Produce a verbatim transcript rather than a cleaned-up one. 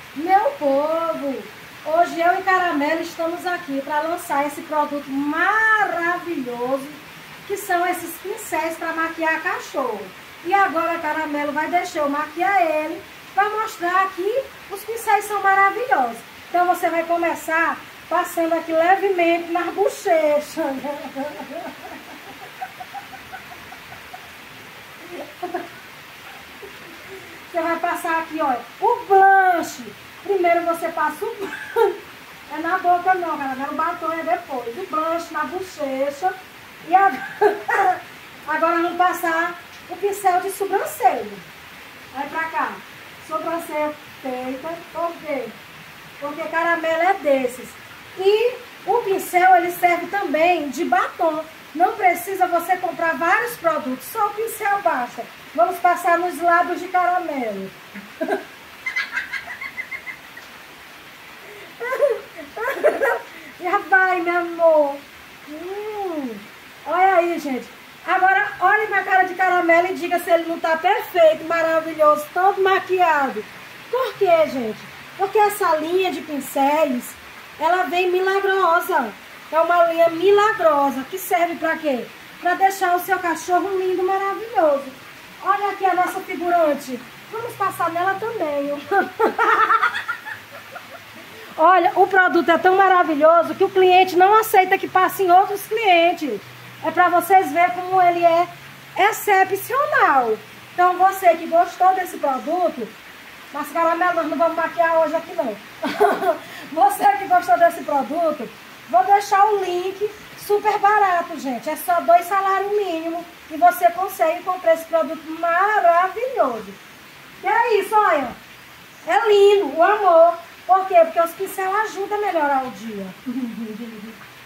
Meu povo, hoje eu e Caramelo estamos aqui para lançar esse produto maravilhoso, que são esses pincéis para maquiar cachorro. E agora a Caramelo vai deixar eu maquiar ele para mostrar que os pincéis são maravilhosos. Então você vai começar passando aqui levemente nas bochechas. Você vai passar aqui, olha, o blush. Primeiro você passa o blush. É na boca não, galera. O batom é depois. O blush na bochecha. E agora, agora vamos passar o pincel de sobrancelha. Vai pra cá. Sobrancelha feita. Por quê? Porque Caramelo é desses. E o pincel, ele serve também de batom. Não precisa você comprar vários produtos. Só o pincel basta. Vamos passar nos lábios de Caramelo. Já vai, meu amor. Hum, olha aí, gente. Agora, olhe pra cara de Caramelo e diga se ele não tá perfeito, maravilhoso, todo maquiado. Por quê, gente? Porque essa linha de pincéis, ela vem milagrosa. É uma linha milagrosa, que serve pra quê? Pra deixar o seu cachorro lindo, maravilhoso. Olha aqui a nossa figurante. Vamos passar nela também. Olha, o produto é tão maravilhoso que o cliente não aceita que passe em outros clientes. É para vocês verem como ele é excepcional. Então você que gostou desse produto, mas Caramelo, nós não vamos maquiar hoje aqui não. Você que gostou desse produto, vou deixar o link super barato, gente. É só dois salários mínimos e você consegue comprar esse produto maravilhoso. E é isso, olha. É lindo, o amor. Por quê? Porque os pincéis ajudam a melhorar o dia.